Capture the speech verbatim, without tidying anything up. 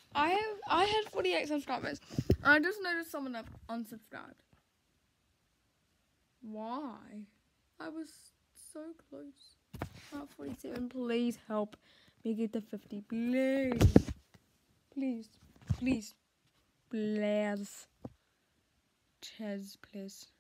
I have I had forty-eight subscribers. I just noticed someone up unsubscribed. Why? I was so close. Oh, forty-seven. Please help me get to fifty. Please. Please. Please. Please. Chaz, please.